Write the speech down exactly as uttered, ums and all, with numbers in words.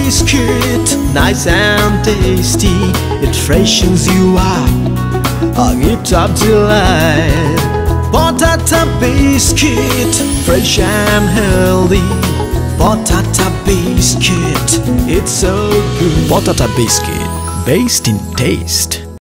biscuit, nice and tasty. It freshens you up, a gift of delight. Potato biscuit, fresh and healthy. Potato biscuit, it's so good. Potato biscuit, based in taste.